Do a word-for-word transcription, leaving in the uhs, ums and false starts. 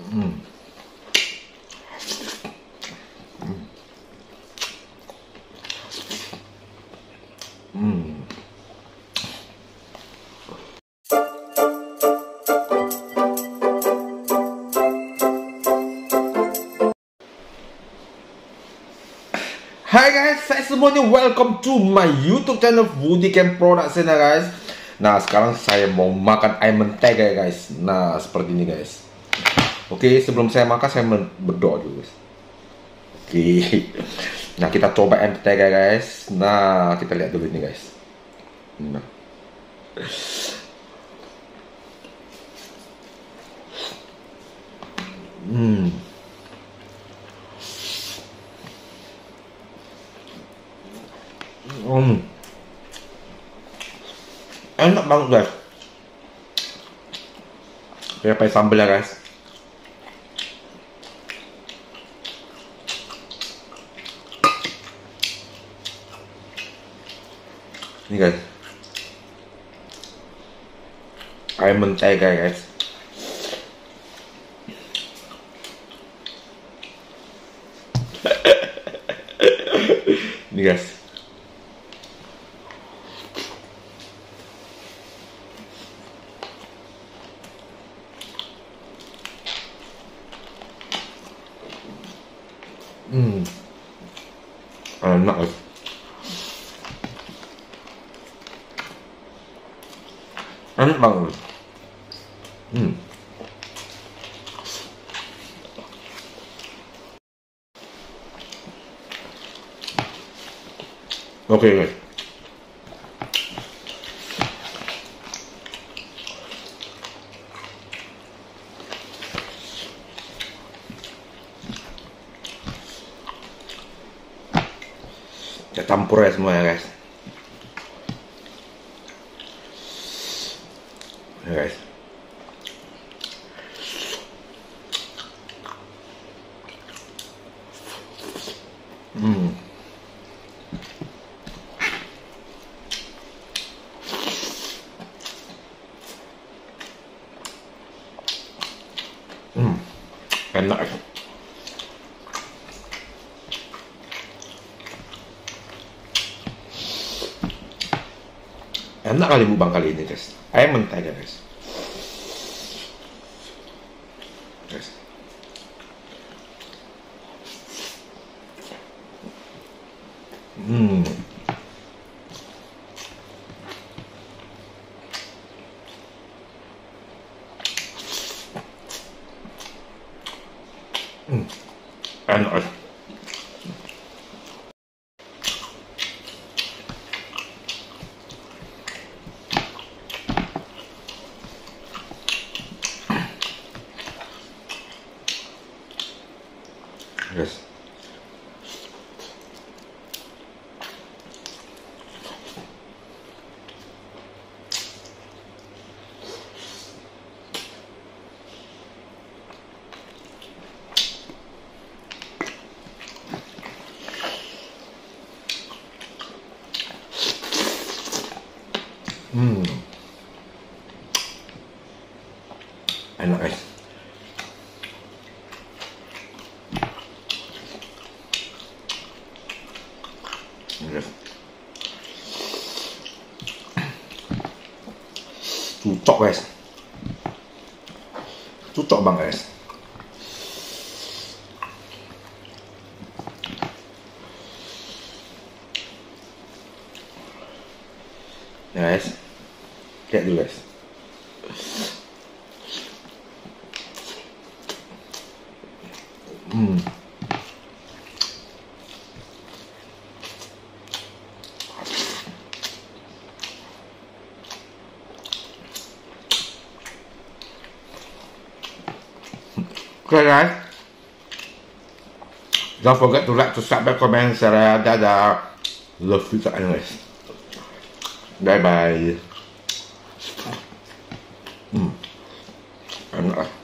Hmm. Hmm. Hai guys, saya semuanya welcome to my YouTube channel Woody Camp Production ya guys. Nah sekarang saya mau makan ayam mentega ya guys. Nah seperti ini guys. Oke, sebelum saya makan saya berdoa dulu guys. Oke. Nah kita coba ayam mentega guys. Nah kita lihat dulu ini guys. Nah. Hmm. Hmm. Enak banget guys. Saya pakai sambal ya guys. Ini guys. Ayam mentega guys. Ini guys. Hmm, enak guys. Enak banget. Hmm. Oke okay, guys. Kita campur ya semua ya guys. Ya guys. Hmm. Hmm. Enak. Enak kali mukbang kali ini guys. Ayam mentega guys. Guys. Hmm. Hmm. Enak. Yes. Hmm. Enak guys. Yes. Cocok guys. Cocok banget guys. Ya guys. Lihat dulu guys. Hmm. Okay guys, don't forget to like, to subscribe, comment, share. Dadah. Love you guys. Bye bye. Hmm. Enak.